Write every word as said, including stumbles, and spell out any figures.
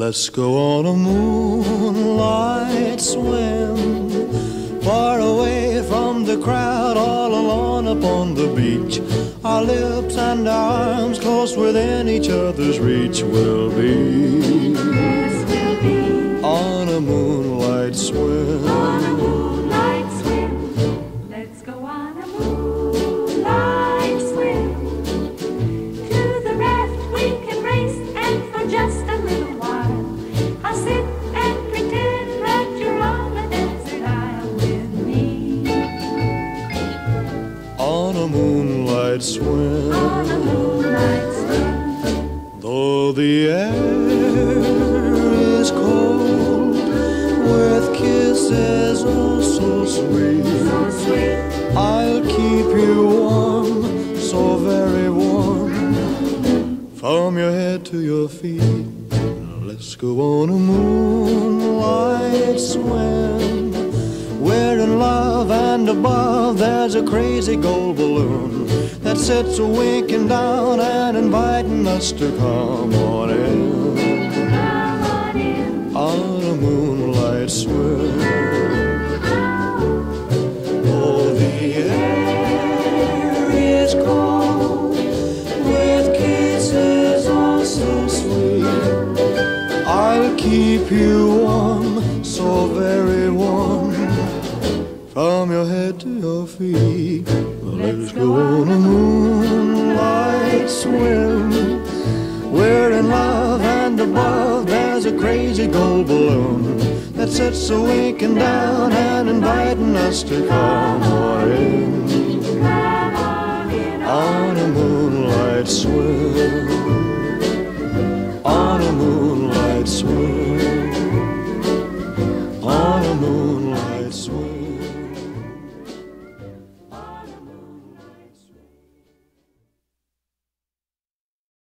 Let's go on a moonlight swim, far away from the crowd, all alone upon the beach. Our lips and our arms close within each other's reach. We'll be, yes, we'll be on a moonlight swim. on a moonlight swim. Let's go on a moonlight swim. To the raft we can race, and for just a little while I'll sit and pretend that you're on a desert isle with me. On a moonlight swim. On a moonlight swim. Though the air is cold, with kisses oh so sweet, So sweet, I'll keep you warm, so very warm, from your head to your feet. Let's go on a moonlight swim. We're in love, and above there's a crazy gold balloon that sits winking down and inviting us to come on in. come on in. On a moonlight swim. Oh, the air is cold, with kisses oh so sweet. I'll keep you warm, so very warm, from your head to your feet. Let's go on a moonlight swim. We're in love, and above there's a crazy gold balloon that sits a winking down and inviting us to come on in. Come on in. On a moonlight swim.